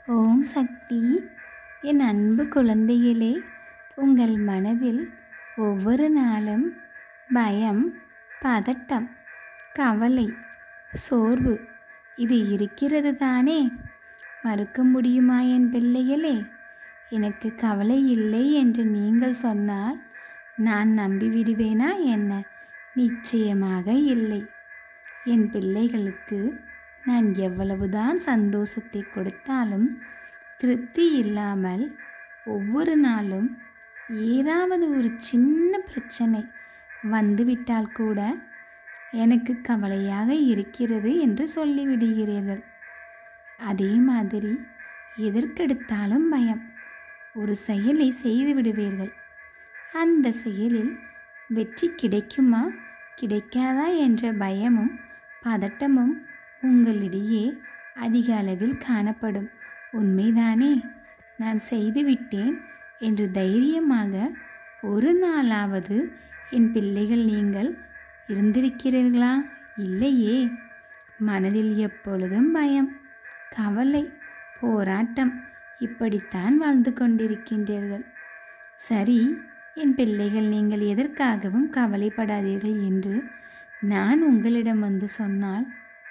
ஓம் சக்தி. என் அன்பு குழந்தைகளே, உங்கள் மனதில் ஒவ்வொரு நாளும் பயம், பதட்டம், கவலை, சோர்வு இது இருக்கிறது தானே? மறுக்க முடியுமா என் பிள்ளைகளே? எனக்கு கவலை இல்லை என்று நீங்கள் சொன்னால் நான் நம்பிவிடுவேனா என்ன? நிச்சயமாக இல்லை. என் பிள்ளைகளுக்கு நான் எவ்வளவுதான் சந்தோஷத்தை கொடுத்தாலும் திருப்தி இல்லாமல் ஒவ்வொரு நாளும் ஏதாவது ஒரு சின்ன பிரச்சனை வந்துவிட்டால் கூட எனக்கு கவலையாக இருக்கிறது என்று சொல்லிவிடுகிறீர்கள். அதே மாதிரி எதற்கெடுத்தாலும் பயம். ஒரு செயலை செய்து விடுவீர்கள். அந்த செயலில் வெற்றி கிடைக்குமா கிடைக்காதா என்ற பயமும் பதட்டமும் உங்களிடையே அதிக அளவில் காணப்படும். உண்மைதானே? நான் செய்துவிட்டேன் என்று தைரியமாக ஒரு நாளாவது என் பிள்ளைகள் நீங்கள் இருந்திருக்கிறீர்களா? இல்லையே. மனதில் எப்பொழுதும் பயம், கவலை, போராட்டம் இப்படித்தான் வாழ்ந்து கொண்டிருக்கின்றீர்கள். சரி, என் பிள்ளைகள், நீங்கள் எதற்காகவும் கவலைப்படாதீர்கள் என்று நான் உங்களிடம் வந்து சொன்னால்,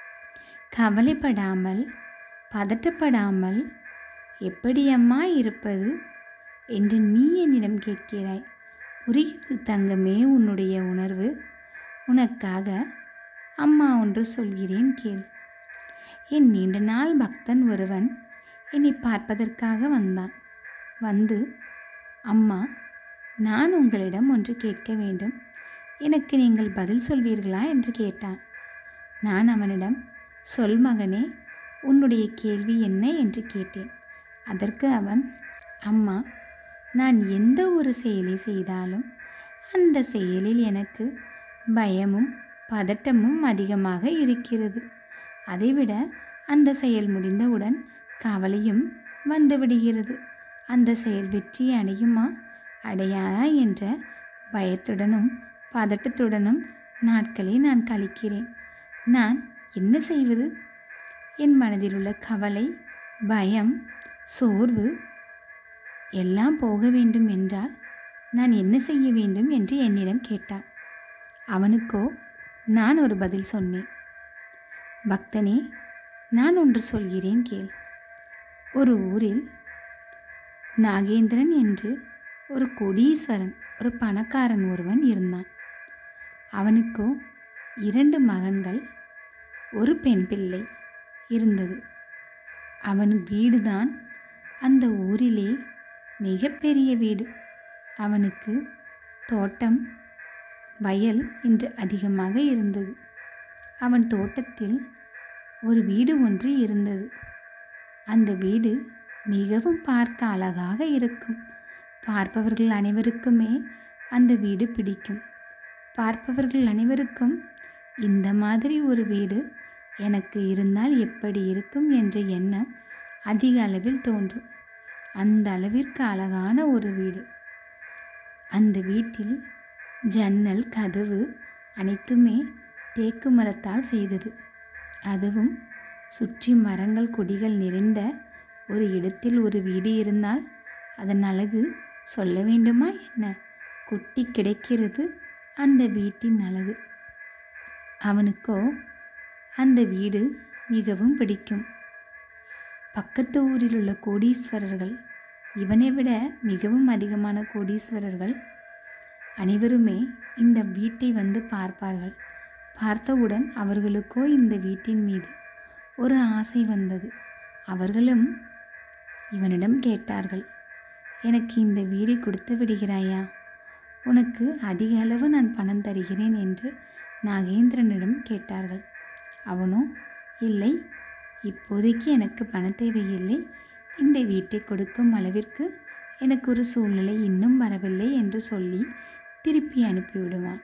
கவலைப்படாமல் பதட்டப்படாமல் எப்படி அம்மா இருப்பது என்று நீ என்னிடம் கேட்கிறாய். புரிகிறது தங்கமே உன்னுடைய உணர்வு. உனக்காக அம்மா ஒன்று சொல்கிறேன் கேள். என் நீண்ட நாள் பக்தன் ஒருவன் என்னை பார்ப்பதற்காக வந்தான். வந்து, அம்மா, நான் உங்களிடம் ஒன்று கேட்க வேண்டும், எனக்கு நீங்கள் பதில் சொல்வீர்களா என்று கேட்டான். நான் அவனிடம், சொல் மகனே, உன்னுடைய கேள்வி என்ன என்று கேட்டேன். அதற்கு அவன், அம்மா, நான் எந்த ஒரு செயலை செய்தாலும் அந்த செயலில் எனக்கு பயமும் பதட்டமும் அதிகமாக இருக்கிறது. அதைவிட அந்த செயல் முடிந்தவுடன் கவலையும் வந்துவிடுகிறது. அந்த செயல் வெற்றி அடையுமா அடையாதா என்ற பயத்துடனும் பதட்டத்துடனும் நாட்களை நான் கழிக்கிறேன். நான் என்ன செய்வது? என் மனதில் உள்ள கவலை, பயம், சோர்வு எல்லாம் போக வேண்டும் என்றால் நான் என்ன செய்ய வேண்டும் என்று என்னிடம் கேட்டான். அவனுக்கோ நான் ஒரு பதில் சொன்னேன். பக்தனே, நான் ஒன்று சொல்கிறேன் கேள். ஒரு ஊரில் நாகேந்திரன் என்று ஒரு கோடீஸ்வரன், ஒரு பணக்காரன் ஒருவன் இருந்தான். அவனுக்கோ 2 மகன்கள், ஒரு பெண் பிள்ளை இருந்தது. அவன் வீடுதான் அந்த ஊரிலே மிகப்பெரிய வீடு. அவனுக்கு தோட்டம், வயல் என்று அதிகமாக இருந்தது. அவன் தோட்டத்தில் ஒரு வீடு ஒன்று இருந்தது. அந்த வீடு மிகவும் பார்க்க அழகாக இருக்கும். பார்ப்பவர்கள் அனைவருக்குமே அந்த வீடு பிடிக்கும். பார்ப்பவர்கள் அனைவருக்கும் இந்த மாதிரி ஒரு வீடு எனக்கு இருந்தால் எப்படி இருக்கும் என்ற எண்ணம் அதிக அளவில் தோன்றும். அந்த அளவிற்கு அழகான ஒரு வீடு. அந்த வீட்டில் ஜன்னல், கதவு அனைத்துமே தேக்கு மரத்தால் செய்தது. அதுவும் சுற்றி மரங்கள், கொடிகள் நிறைந்த ஒரு இடத்தில் ஒரு வீடு இருந்தால் அதன் அழகு சொல்ல வேண்டுமா என்ன? கொட்டி கிடக்கிறது அந்த வீட்டின் அழகு. அவனுக்கோ அந்த வீடு மிகவும் பிடிக்கும். பக்கத்து ஊரில் உள்ள கோடீஸ்வரர்கள், இவனை விட மிகவும் அதிகமான கோடீஸ்வரர்கள் அனைவருமே இந்த வீட்டை வந்து பார்ப்பார்கள். பார்த்தவுடன் அவர்களுக்கோ இந்த வீட்டின் மீது ஒரு ஆசை வந்தது. அவர்களும் இவனிடம் கேட்டார்கள், எனக்கு இந்த வீடை கொடுத்து விடுகிறாயா? உனக்கு அதிக அளவு நான் பணம் தருகிறேன் என்று நாகேந்திரனிடம் கேட்டார்கள். அவனோ, இல்லை, இப்போதைக்கு எனக்கு பண தேவையில்லை, இந்த வீட்டை கொடுக்கும் அளவிற்கு எனக்கு ஒரு சூழ்நிலை இன்னும் வரவில்லை என்று சொல்லி திருப்பி அனுப்பிவிடுவான்.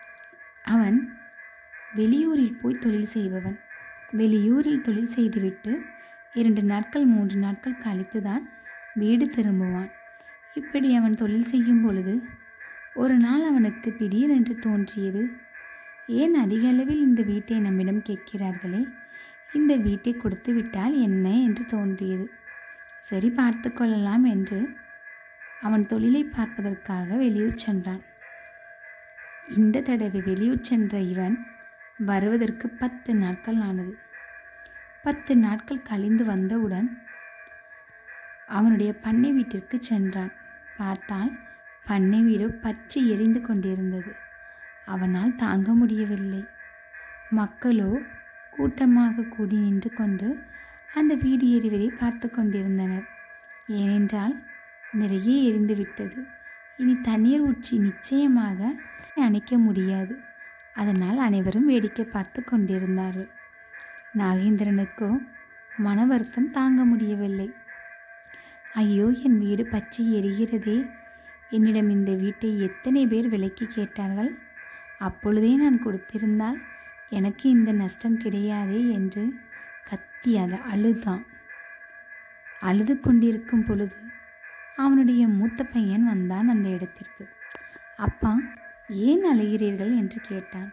அவன் வெளியூரில் போய் தொழில் செய்பவன். வெளியூரில் தொழில் செய்துவிட்டு 2 நாட்கள் 3 நாட்கள் கழித்து தான் வீடு திரும்புவான். இப்படி அவன் தொழில் செய்யும் பொழுது ஒரு நாள் அவனுக்கு திடீரென்று தோன்றியது, ஏன் அதிக அளவில் இந்த வீட்டை நம்மிடம் கேட்கிறார்களே, இந்த வீட்டை கொடுத்து விட்டால் என்ன என்று தோன்றியது. சரி, பார்த்து கொள்ளலாம் என்று அவன் தொழிலை பார்ப்பதற்காக வெளியூர் சென்றான். இந்த தடவை வெளியூர் சென்ற இவன் வருவதற்கு 10 நாட்கள் ஆனது. 10 நாட்கள் கழிந்து வந்தவுடன் அவனுடைய பண்ணை வீட்டிற்கு சென்றான். பார்த்தால் பண்ணை வீடு பற்றி எரிந்து கொண்டிருந்தது. அவனால் தாங்க முடியவில்லை. மக்களோ கூட்டமாக கூடி நின்று கொண்டு அந்த வீடு எரிவதை பார்த்து கொண்டிருந்தனர். ஏனென்றால் நிறைய எரிந்துவிட்டது. இனி தண்ணீர் ஊற்றி நிச்சயமாக அணைக்க முடியாது. அதனால் அனைவரும் வேடிக்கை பார்த்து கொண்டிருந்தார்கள். நாகேந்திரனுக்கோ மன வருத்தம் தாங்க முடியவில்லை. ஐயோ, என் வீடு பற்றி எரிகிறதே! என்னிடம் இந்த வீட்டை எத்தனை பேர் விலைக்கு கேட்டார்கள்? அப்பொழுதே நான் கொடுத்திருந்தால் எனக்கு இந்த நஷ்டம் கிடையாதே என்று கத்தி அழுதான். அழுது கொண்டிருக்கும் பொழுது அவனுடைய மூத்த பையன் வந்தான் அந்த இடத்திற்கு. அப்பா, ஏன் அழுகிறீர்கள் என்று கேட்டான்.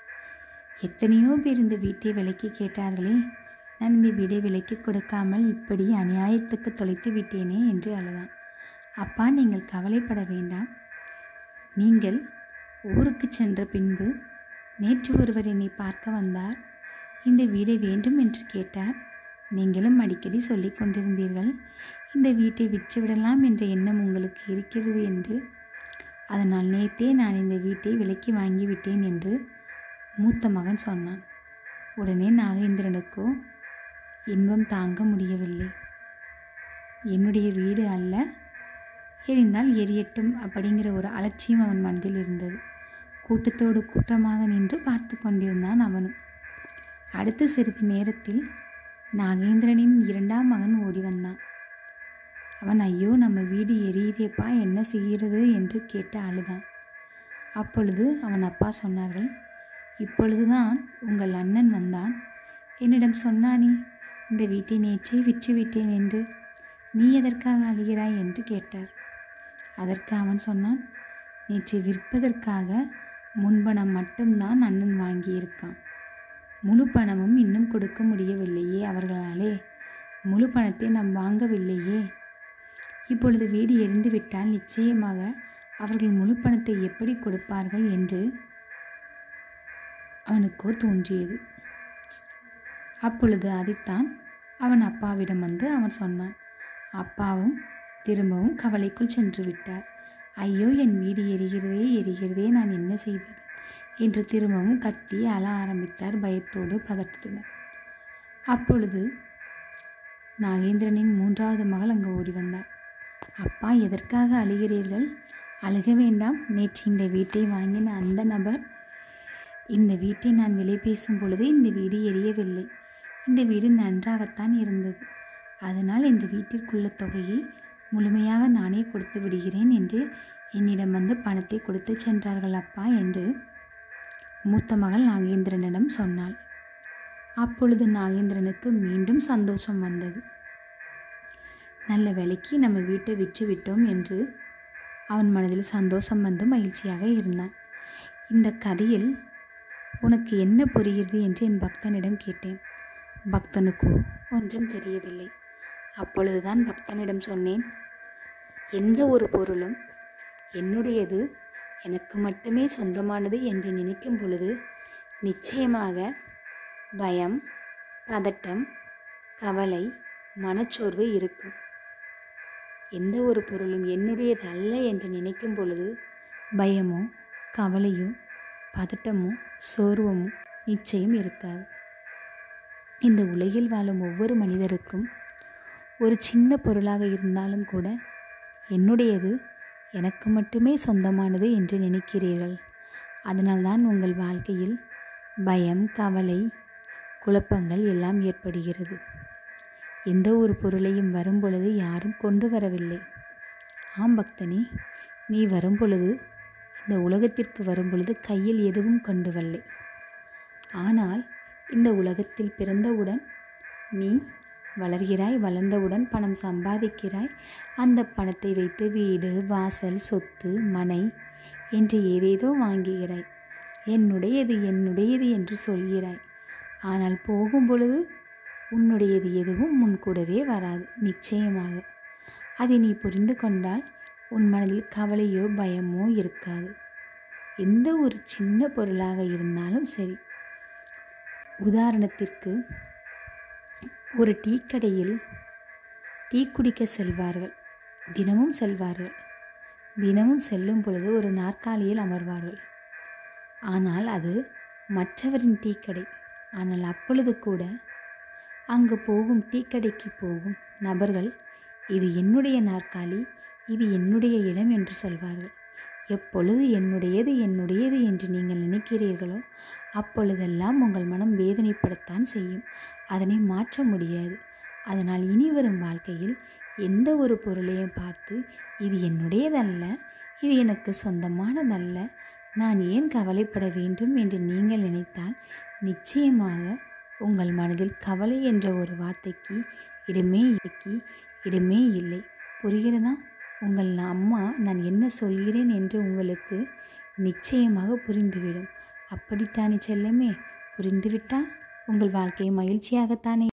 எத்தனையோ பேர் இந்த வீட்டை விலைக்கு கேட்டார்களே, நான் இந்த வீடை விலைக்கு கொடுக்காமல் இப்படி அநியாயத்துக்கு தொலைத்து விட்டேனே என்று அழுதான். அப்பா, நீங்கள் கவலைப்பட வேண்டாம். நீங்கள் ஊருக்கு சென்ற பின்பு நேற்று ஒருவர் என்னை பார்க்க வந்தார். இந்த வீடை வேண்டும் என்று கேட்டார். நீங்களும் அடிக்கடி சொல்லி கொண்டிருந்தீர்கள், இந்த வீட்டை விற்றுவிடலாம் என்ற எண்ணம் உங்களுக்கு இருக்கிறது என்று. அதனால் நேற்றே நான் இந்த வீட்டை விலைக்கு வாங்கிவிட்டேன் என்று மூத்த மகன் சொன்னான். உடனே நாகேந்திரனுக்கோ இன்பம் தாங்க முடியவில்லை. என்னுடைய வீடு அல்ல, எரிந்தால் எரியட்டும் அப்படிங்கிற ஒரு அலட்சியம் அவன் மனதில் இருந்தது. கூட்டத்தோடு கூட்டமாக நின்று பார்த்து கொண்டிருந்தான் அவனும். அடுத்த சிறிது நேரத்தில் நாகேந்திரனின் 2ஆம் மகன் ஓடி வந்தான். அவன், ஐயோ, நம்ம வீடு எரியுதேப்பா, என்ன செய்கிறது என்று கேட்டு அழுதான். அப்பொழுது அவன் அப்பா சொன்னார்கள், இப்பொழுதுதான் உங்கள் அண்ணன் வந்தான். என்னிடம் சொன்னானே, இந்த வீட்டை நேற்றே விற்றுவிட்டேன் என்று. நீ எதற்காக அழுகிறாய் என்று கேட்டார். அதற்கு அவன் சொன்னான், நேற்று விற்பதற்காக முன்பணம் மட்டும்தான் அண்ணன் வாங்கியிருக்கான். முழு பணமும் இன்னும் கொடுக்க முடியவில்லையே அவர்களாலே. முழு பணத்தை நாம் வாங்கவில்லையே. இப்பொழுது வீடு எரிந்து விட்டால் நிச்சயமாக அவர்கள் முழு பணத்தை எப்படி கொடுப்பார்கள் என்று அவனுக்கோ தோன்றியது. அப்பொழுது அதைத்தான் அவன் அப்பாவிடம் வந்து அவன் சொன்னான். அப்பாவும் திரும்பவும் கவலைக்குள் சென்று விட்டார். ஐயோ, என் வீடு எரிகிறதே, நான் என்ன செய்வது என்று திரும்பவும் கத்தி அழ ஆரம்பித்தார், பயத்தோடு பதட்டத்துடன். அப்பொழுது நாகேந்திரனின் 3வது மகள் அங்கு ஓடி வந்தார். அப்பா, எதற்காக அழுகிறீர்கள்? அழுக வேண்டாம். நேற்று இந்த வீட்டை வாங்கின அந்த நபர், இந்த வீட்டை நான் விலை பேசும் பொழுது இந்த வீடு எரியவில்லை. இந்த வீடு நன்றாகத்தான் இருந்தது. அதனால் இந்த வீட்டிற்குள்ள தொகையை முழுமையாக நானே கொடுத்து விடுகிறேன் என்று என்னிடம் வந்து பணத்தை கொடுத்து சென்றார்கள் அப்பா என்று மூத்த மகள் நாகேந்திரனிடம் சொன்னாள். அப்பொழுது நாகேந்திரனுக்கு மீண்டும் சந்தோஷம் வந்தது. நல்ல வேலைக்கு நம்ம வீட்டை விற்று விட்டோம் என்று அவன் மனதில் சந்தோஷம் வந்து மகிழ்ச்சியாக இருந்தான். இந்த கதையில் உனக்கு என்ன புரிகிறது என்று என் பக்தனிடம் கேட்டேன். பக்தனுக்கோ ஒன்றும் தெரியவில்லை. அப்பொழுதுதான் பக்தனிடம் சொன்னேன், எந்த ஒரு பொருளும் என்னுடையது, எனக்கு மட்டுமே சொந்தமானது என்று நினைக்கும் பொழுது நிச்சயமாக பயம், பதட்டம், கவலை, மனச்சோர்வு இருக்கும். எந்த ஒரு பொருளும் என்னுடையது அல்ல என்று நினைக்கும் பொழுது பயமோ, கவலையோ, பதட்டமோ, சோர்வமோ நிச்சயம் இருக்காது. இந்த உலகில் வாழும் ஒவ்வொரு மனிதருக்கும் ஒரு சின்ன பொருளாக இருந்தாலும் கூட என்னுடையது, எனக்கு மட்டுமே சொந்தமானது என்று நினைக்கிறீர்கள். அதனால்தான் உங்கள் வாழ்க்கையில் பயம், கவலை, குழப்பங்கள் எல்லாம் ஏற்படுகிறது. எந்த ஒரு பொருளையும் வரும்பொழுது யாரும் கொண்டு வரவில்லை. ஆம் பக்தனே, நீ வரும்பொழுது, இந்த உலகத்திற்கு வரும்பொழுது கையில் எதுவும் கொண்டு வரலை. ஆனால் இந்த உலகத்தில் பிறந்தவுடன் நீ வளர்கிறாய், வளர்ந்தவுடன் பணம் சம்பாதிக்கிறாய். அந்த பணத்தை வைத்து வீடு, வாசல், சொத்து, மனை என்று ஏதேதோ வாங்குகிறாய். என்னுடையது என்னுடையது என்று சொல்கிறாய். ஆனால் போகும் பொழுது உன்னுடையது எதுவும் முன்கூடவே வராது. நிச்சயமாக அதை நீ புரிந்து கொண்டால் உன் மனதில் கவலையோ பயமோ இருக்காது. எந்த ஒரு சின்ன பொருளாக இருந்தாலும் சரி, உதாரணத்திற்கு ஒரு டீ கடையில் டீ குடிக்க செல்வார்கள். தினமும் செல்வார்கள். தினமும் செல்லும் பொழுது ஒரு நாற்காலியில் அமர்வார்கள். ஆனால் அது மற்றவரின் டீ கடை. ஆனால் அப்பொழுது கூட அங்கு போகும் டீ கடைக்கு போகும் நபர்கள், இது என்னுடைய நாற்காலி, இது என்னுடைய இடம் என்று சொல்வார்கள். எப்பொழுது என்னுடையது என்னுடையது என்று நீங்கள் நினைக்கிறீர்களோ அப்பொழுதெல்லாம் உங்கள் மனம் வேதனைப்படத்தான் செய்யும். அதனை மாற்ற முடியாது. அதனால் இனி வரும் வாழ்க்கையில் எந்த ஒரு பொருளையும் பார்த்து இது என்னுடையதல்ல, இது எனக்கு சொந்தமானதல்ல, நான் ஏன் கவலைப்பட வேண்டும் என்று நீங்கள் நினைத்தால் நிச்சயமாக உங்கள் மனதில் கவலை என்ற ஒரு வார்த்தைக்கு இடமே இல்லை. புரிகிறதா? உங்கள் அம்மா நான் என்ன சொல்கிறேன் என்று உங்களுக்கு நிச்சயமாக புரிந்துவிடும். அப்படித்தானே செல்லமே? புரிந்துவிட்டால் உங்கள் வாழ்க்கை மகிழ்ச்சியாகத்தானே